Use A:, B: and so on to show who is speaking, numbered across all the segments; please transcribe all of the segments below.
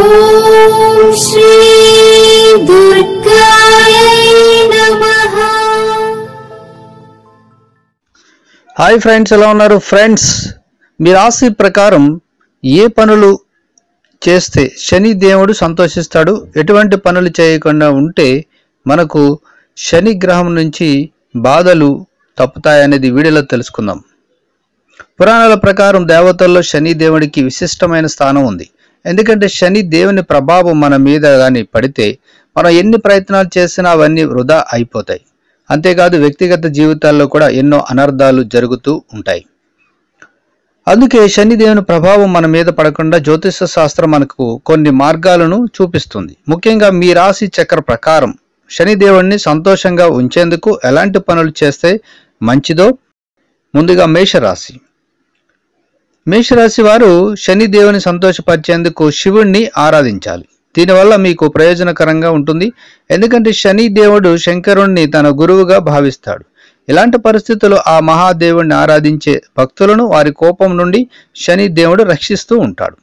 A: ఓం శ్రీ దుర్గాయ నమః.
B: Hi friends, ఎలా ఉన్నారు ఫ్రెండ్స్? మీ రాశి ప్రకారం ఏ పనులు చేస్తే శని దేవుడు సంతోషిస్తాడు, ఎటువంటి పనులు చేయకుండా ఉంటే మనకు శని గ్రహం నుంచి బాధలు తప్పుతాయనేది వీడియోలో తెలుసుకుందాం. పురాణాల ప్రకారం దేవతల్లో శని దేవుడికి విశిష్టమైన స్థానం ఉంది. ఎందుకంటే శని దేవుని ప్రభావం మన మీద కానీ పడితే మనం ఎన్ని ప్రయత్నాలు చేసినా అవన్నీ వృధా అయిపోతాయి. అంతేకాదు వ్యక్తిగత జీవితాల్లో కూడా ఎన్నో అనర్థాలు జరుగుతూ ఉంటాయి. అందుకే శని దేవుని ప్రభావం మన మీద పడకుండా జ్యోతిష శాస్త్రం మనకు కొన్ని మార్గాలను చూపిస్తుంది. ముఖ్యంగా మీ రాశి చక్ర ప్రకారం శని దేవుడిని సంతోషంగా ఉంచేందుకు ఎలాంటి పనులు చేస్తే మంచిదో ముందుగా మేషరాశి. మేషరాశి వారు శని దేవుని సంతోషపరిచేందుకు శివుణ్ణి ఆరాధించాలి. దీనివల్ల మీకు ప్రయోజనకరంగా ఉంటుంది. ఎందుకంటే శని దేవుడు శంకరుణ్ణి తన గురువుగా భావిస్తాడు. ఇలాంటి పరిస్థితుల్లో ఆ మహాదేవుణ్ణి ఆరాధించే భక్తులను వారి కోపం నుండి శని దేవుడు రక్షిస్తూ ఉంటాడు.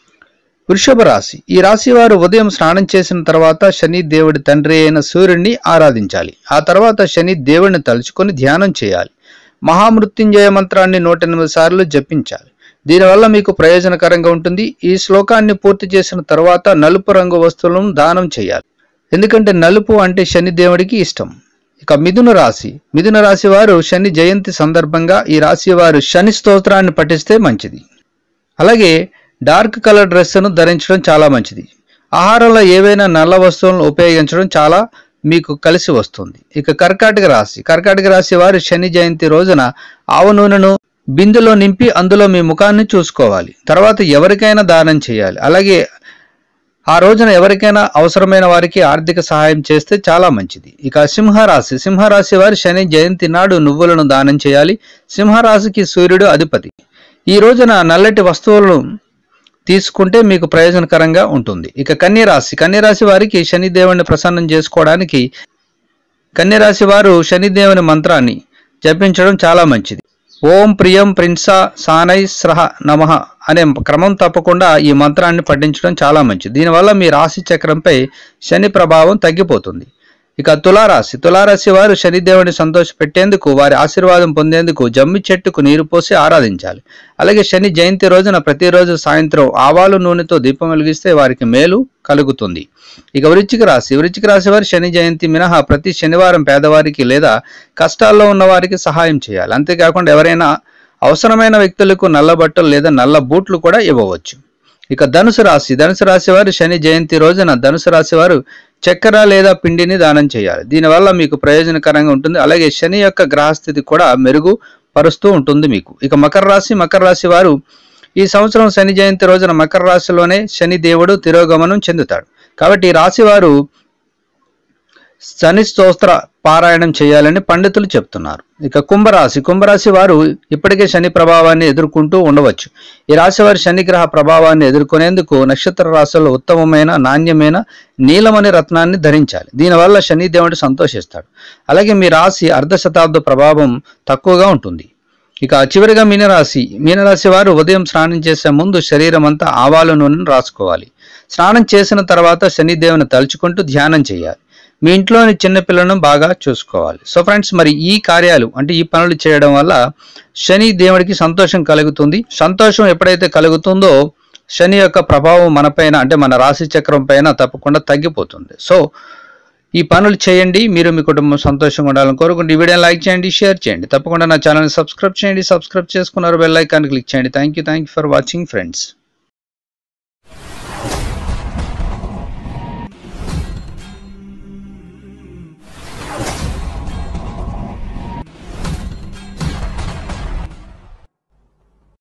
B: వృషభ రాశి. ఈ రాశి వారు ఉదయం స్నానం చేసిన తర్వాత శని దేవుడి తండ్రి అయిన సూర్యుడిని ఆరాధించాలి. ఆ తర్వాత శని దేవుడిని తలుచుకొని ధ్యానం చేయాలి. మహామృత్యుంజయ మంత్రాన్ని 108 సార్లు జపించాలి. దీనివల్ల మీకు ప్రయోజనకరంగా ఉంటుంది. ఈ శ్లోకాన్ని పూర్తి చేసిన తర్వాత నలుపు రంగు వస్తువులను దానం చేయాలి. ఎందుకంటే నలుపు అంటే శని దేవుడికి ఇష్టం. ఇక మిథున రాశి. మిథున రాశి వారు శని జయంతి సందర్భంగా ఈ రాశి వారు శని స్తోత్రాన్ని పఠిస్తే మంచిది. అలాగే డార్క్ కలర్ డ్రెస్సును ధరించడం చాలా మంచిది. ఆహారంలో ఏవైనా నల్ల వస్తువులను ఉపయోగించడం చాలా మీకు కలిసి వస్తుంది. ఇక కర్కాటక రాశి. కర్కాటక రాశి వారు శని జయంతి రోజున ఆవు నూనెను బిందెలో నింపి అందులో మీ ముఖాన్ని చూసుకోవాలి. తర్వాత ఎవరికైనా దానం చేయాలి. అలాగే ఆ రోజున ఎవరికైనా అవసరమైన వారికి ఆర్థిక సహాయం చేస్తే చాలా మంచిది. ఇక సింహరాశి. సింహరాశి వారు శని జయంతి నాడు నువ్వులను దానం చేయాలి. సింహరాశికి సూర్యుడు అధిపతి. ఈ రోజున నల్లటి వస్తువులను తీసుకుంటే మీకు ప్రయోజనకరంగా ఉంటుంది. ఇక కన్యరాశి. కన్యరాశి వారికి శనిదేవుని ప్రసన్నం చేసుకోవడానికి కన్యరాశి వారు శనిదేవుని మంత్రాన్ని జపించడం చాలా మంచిది. ఓం ప్రియం ప్రిన్సా సానై స్రహ నమః అనే క్రమం తప్పకుండా ఈ మంత్రాన్ని పఠించడం చాలా మంచిది. దీనివల్ల మీ రాశి చక్రంపై శని ప్రభావం తగ్గిపోతుంది. ఇక తులారాశి. తులారాశి వారు శనిదేవుని సంతోషపెట్టేందుకు వారి ఆశీర్వాదం పొందేందుకు జమ్మి చెట్టుకు నీరు పోసి ఆరాధించాలి. అలాగే శని జయంతి రోజున ప్రతిరోజు సాయంత్రం ఆవాలు నూనెతో దీపం వెలిగిస్తే వారికి మేలు కలుగుతుంది. ఇక వృశ్చిక రాశి. వృశ్చిక రాశి వారు శని జయంతి మినహా ప్రతి శనివారం పేదవారికి లేదా కష్టాల్లో ఉన్న వారికి సహాయం చేయాలి. అంతేకాకుండా ఎవరైనా అవసరమైన వ్యక్తులకు నల్ల బట్టలు లేదా నల్ల బూట్లు కూడా ఇవ్వవచ్చు. ఇక ధనుసు రాశి. ధనుసు రాశి వారు శని జయంతి రోజున ధనుసు రాశి వారు చక్కెర లేదా పిండిని దానం చేయాలి. దీనివల్ల మీకు ప్రయోజనకరంగా ఉంటుంది. అలాగే శని యొక్క గ్రహస్థితి కూడా మెరుగుపరుస్తూ ఉంటుంది మీకు. ఇక మకర రాశి. మకర రాశి వారు ఈ సంవత్సరం శని జయంతి రోజున మకర రాశిలోనే శని దేవుడు తిరోగమనం చెందుతాడు. కాబట్టి ఈ రాశి వారు శని స్తోత్ర పారాయణం చేయాలని పండితులు చెప్తున్నారు. ఇక కుంభరాశి. కుంభరాశి వారు ఇప్పటికే శని ప్రభావాన్ని ఎదుర్కొంటూ ఉండవచ్చు. ఈ రాశి వారి శని గ్రహ ప్రభావాన్ని ఎదుర్కొనేందుకు నక్షత్ర రాశుల్లో ఉత్తమమైన నాణ్యమైన నీలమణి రత్నాన్ని ధరించాలి. దీనివల్ల శని దేవుడు సంతోషిస్తాడు. అలాగే మీ రాశి అర్ధ శతాబ్ద ప్రభావం తక్కువగా ఉంటుంది. ఇక చివరిగా మీనరాశి. మీనరాశి వారు ఉదయం స్నానం చేసే ముందు శరీరం అంతా ఆవాల నూనెను రాసుకోవాలి. స్నానం చేసిన తర్వాత శనిదేవుని తలుచుకుంటూ ధ్యానం చేయాలి. మీ ఇంట్లోని చిన్నపిల్లలను బాగా చూసుకోవాలి. సో ఫ్రెండ్స్, మరి ఈ కార్యాలు అంటే ఈ పనులు చేయడం వల్ల శని దేవుడికి సంతోషం కలుగుతుంది. సంతోషం ఎప్పుడైతే కలుగుతుందో శని యొక్క ప్రభావం మనపైన అంటే మన రాశి చక్రం పైన తప్పకుండా తగ్గిపోతుంది. సో ఈ పనులు చేయండి. మీరు మీ కుటుంబం సంతోషంగా ఉండాలని కోరుకుంటే ఈ వీడియోని లైక్ చేయండి, షేర్ చేయండి. తప్పకుండా నా ఛానల్ని సబ్స్క్రైబ్ చేయండి. సబ్స్క్రైబ్ చేసుకున్నారు బెల్ ఐకాన్ క్లిక్ చేయండి. Thank you for watching friends.